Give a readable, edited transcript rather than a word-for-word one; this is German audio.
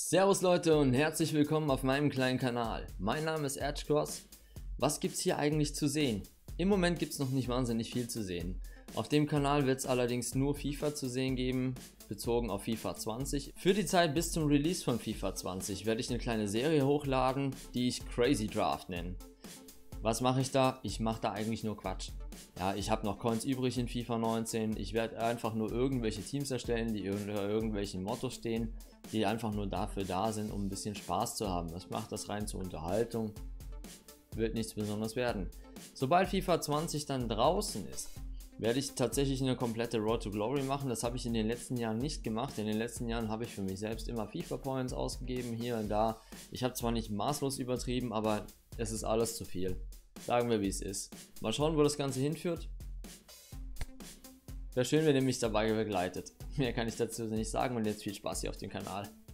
Servus Leute und herzlich willkommen auf meinem kleinen Kanal. Mein Name ist Edgecross. Was gibt's hier eigentlich zu sehen? Im Moment gibt's noch nicht wahnsinnig viel zu sehen. Auf dem Kanal wird es allerdings nur FIFA zu sehen geben, bezogen auf FIFA 20. Für die Zeit bis zum Release von FIFA 20 werde ich eine kleine Serie hochladen, die ich Crazy Draft nenne. Was mache ich da? Ich mache da eigentlich nur Quatsch. Ja, ich habe noch Coins übrig in FIFA 19. Ich werde einfach nur irgendwelche Teams erstellen, die unter irgendwelchen Mottos stehen, die einfach nur dafür da sind, um ein bisschen Spaß zu haben. Das macht das rein zur Unterhaltung. Wird nichts Besonderes werden. Sobald FIFA 20 dann draußen ist, werde ich tatsächlich eine komplette Road to Glory machen. Das habe ich in den letzten Jahren nicht gemacht. In den letzten Jahren habe ich für mich selbst immer FIFA Points ausgegeben, hier und da. Ich habe zwar nicht maßlos übertrieben, aber es ist alles zu viel. Sagen wir, wie es ist. Mal schauen, wo das Ganze hinführt. Wäre schön, wenn ihr mich dabei begleitet. Mehr kann ich dazu nicht sagen und jetzt viel Spaß hier auf dem Kanal.